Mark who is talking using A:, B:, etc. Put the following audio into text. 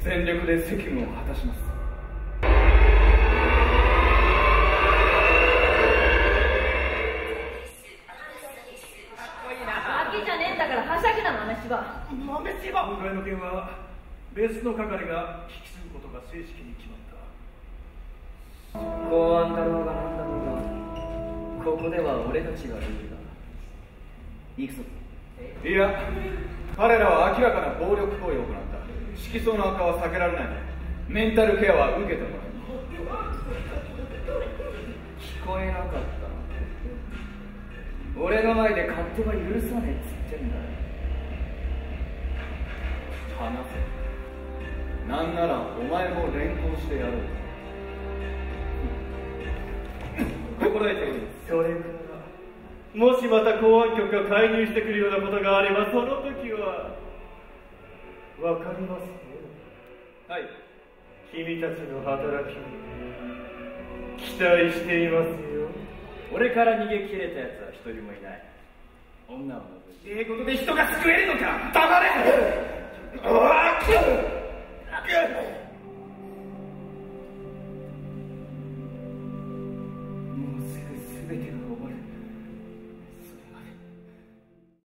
A: 全力で責務を果たします。
B: 秋じゃねえんだからはしゃぐな豆柴。
A: 豆柴。今回の件は別の係が引き継ぐことが正式に決まった。
C: 公安だろうがなんだろうが、ここでは俺たちがルールだ。行くぞ。
A: いや、彼らは明らかな暴力行為を行った。色相の悪化は避けられない。メンタルケアは受けてもらう。
C: 聞こえなかった。俺の前で勝手は許さねえっつってんだよ。
A: 話せ。なんならお前も連行してやろう。心得ております。
D: それからもしまた公安局が介入してくるようなことがあれば、その時はわかりますね。
A: はい。
D: 君たちの働きに期待していますよ。
C: 俺から逃げ切れたやつは一人もいない。女を除いて。
A: ことで人が救えるのか。黙れ。